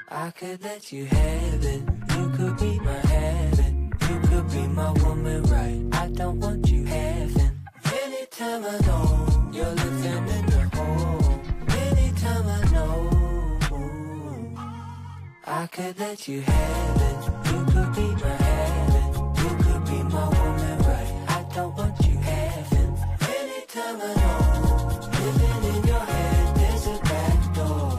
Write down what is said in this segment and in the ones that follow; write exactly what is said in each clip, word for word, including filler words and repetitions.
I could let you have it. You could be my habit. You could be my woman, right? I don't want you having. Anytime I know you're living in the hole. Anytime I know I could let you have it. You could be my habit. You could be my woman, right? I don't want you having. Anytime I know living in your head, there's a back door.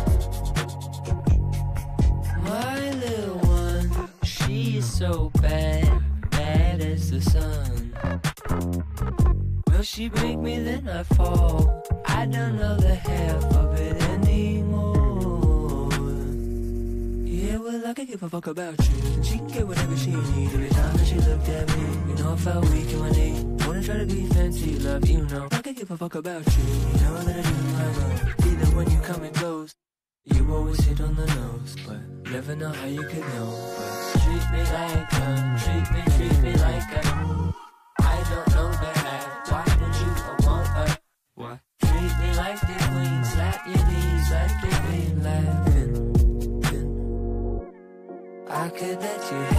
My little one, she is so bad, bad as the sun. Will she break me, then I fall. I don't know the half of it anymore. Yeah, well, I could give a fuck about you. She can get whatever she needs. Every time that she looked at me, you know I felt weak in my knee. Wanna try to be fancy, love, you know I could give a fuck about you. You know that I do my road. Either when you come and close, you always hit on the nose. But never know how you could know. But treat me like a, treat me, treat me like a. I don't know the half. Why don't you want her? What? Treat me like the queen. Slap your knees like the queen laughing. I could let you have